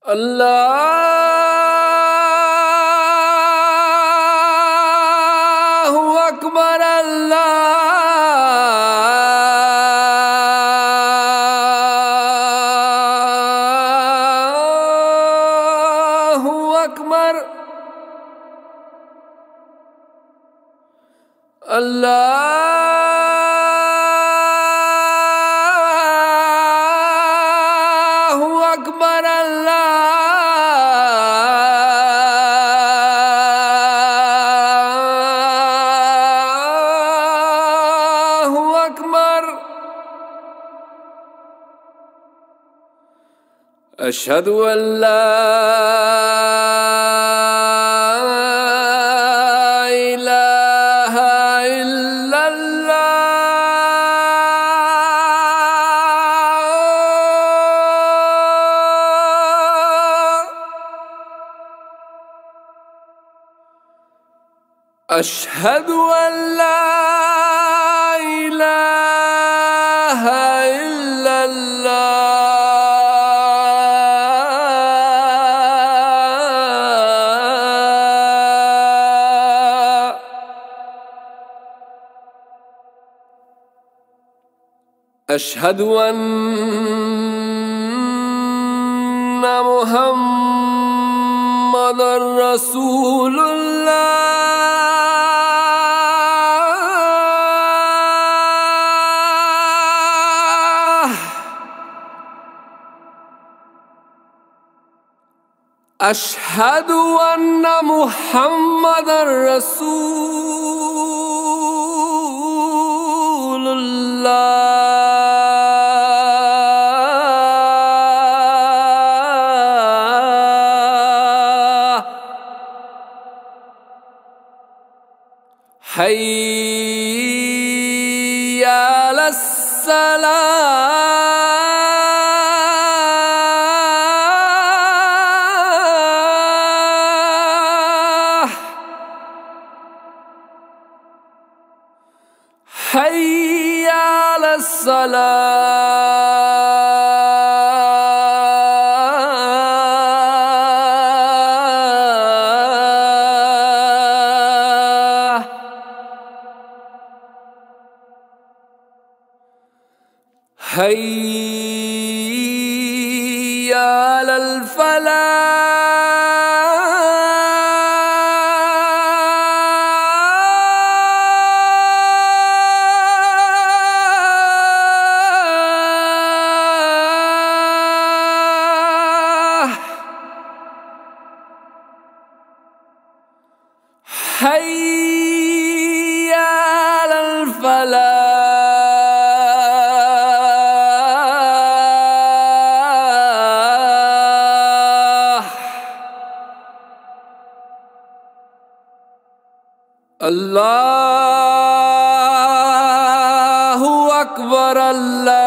الله أكبر الله أكبر الله أكبر الله أكبر. أشهد أن لا إله إلا الله. أشهد أن لا إله إلا الله. أشهد أن محمدًا رسول الله. أشهد أن محمدًا رسول الله. حي على الصلاة. حي على الصلاة. حي على الفلاح. حي على الفلاح. الله أكبر الله